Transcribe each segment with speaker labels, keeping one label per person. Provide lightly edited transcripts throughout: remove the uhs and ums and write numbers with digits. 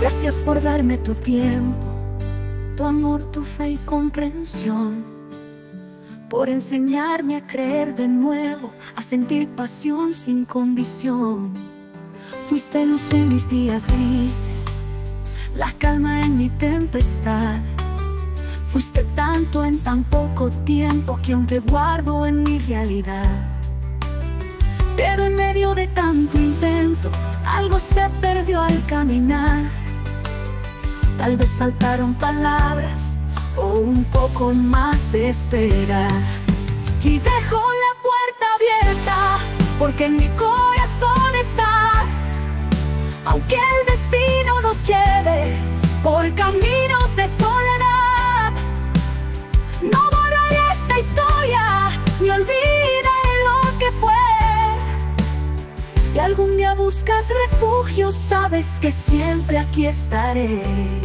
Speaker 1: Gracias por darme tu tiempo, tu amor, tu fe y comprensión, por enseñarme a creer de nuevo, a sentir pasión sin condición. Fuiste luz en mis días grises, la calma en mi tempestad. Fuiste tanto en tan poco tiempo que aún te guardo en mi realidad. Pero en medio de tanto intento, algo se perdió al caminar. Tal vez faltaron palabras o un poco más de esperar. Y dejo la puerta abierta porque en mi corazón estás. Aunque el destino nos lleve por caminos de soledad, no borraré esta historia ni olvidaré lo que fue. Si algún día buscas refugio, sabes que siempre aquí estaré.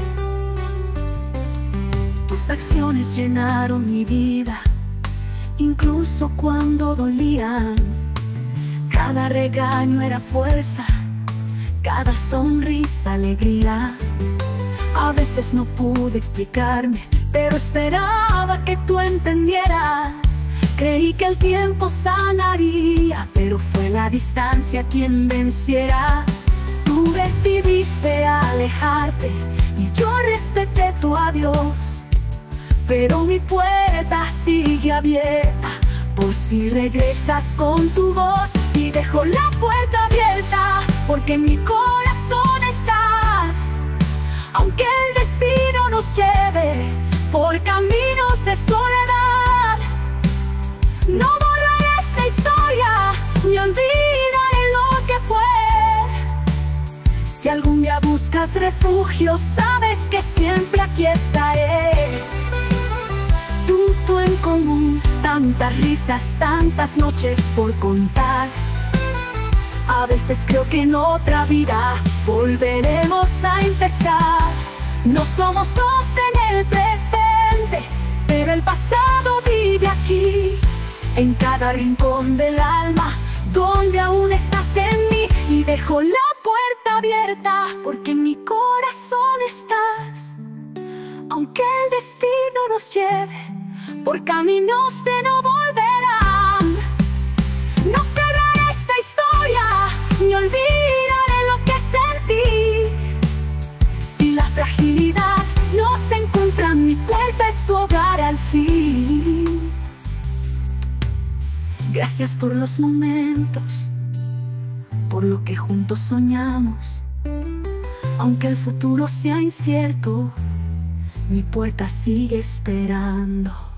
Speaker 1: Tus acciones llenaron mi vida, incluso cuando dolían. Cada regaño era fuerza, cada sonrisa alegría. A veces no pude explicarme, pero esperaba que tú entendieras. Creí que el tiempo sanaría, pero fue la distancia quien venciera. Tú decidiste alejarte y yo respeté tu adiós, pero mi puerta sigue abierta por si regresas con tu voz. Y dejo la puerta abierta porque en mi corazón estás. Aunque el destino nos lleve por caminos de soledad, no borraré esta historia ni olvidaré lo que fue. Si algún día buscas refugio, sabes que siempre aquí estaré. Tú en común, tantas risas, tantas noches por contar. A veces creo que en otra vida volveremos a empezar. No somos dos en el presente, pero el pasado vive aquí, en cada rincón del alma, donde aún estás en mí. Y dejo la puerta abierta porque en mi corazón estás. Aunque el destino nos lleve por caminos de no volverán, no cerraré esta historia ni olvidaré lo que sentí. Si la fragilidad nos encuentra, mi puerta es tu hogar al fin. Gracias por los momentos, por lo que juntos soñamos. Aunque el futuro sea incierto, mi puerta sigue esperando.